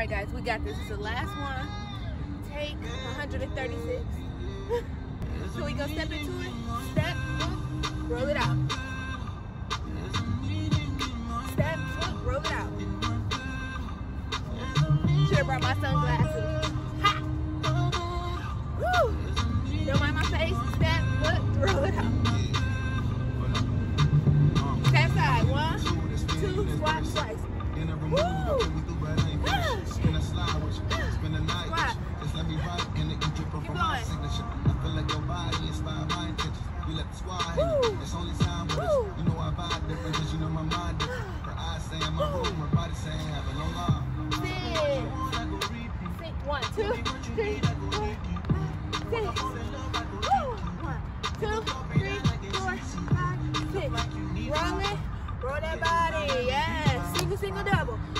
right, guys, we got this. This is the last one. Take 136. So we gonna step into it. Step, roll it out. Step, roll it out. Should have brought my sunglasses. Ha! Woo! Don't mind my face. Step, roll it out. Step side. 1, 2, squat, twice. Woo! Squat. Keep going. Woo! It's only time, but you know I vibe different because you know my mind different. Her eyes saying my room, her body saying have a long arm. 1, 2, 3, 4, 5, 6. Woo! 1, 2, 3, 4, 5, 6. Roll it. Roll that body. Yes. Single, double.